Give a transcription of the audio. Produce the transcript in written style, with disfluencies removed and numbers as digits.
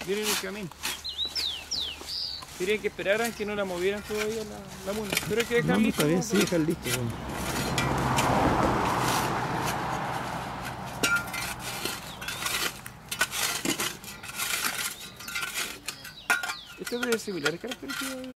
Viene en el camino. Quería que esperaran que no la movieran todavía la mula. Pero hay que dejar No, listo. está bien, sí, dejar listo. Bueno. Esto debe ser similar características.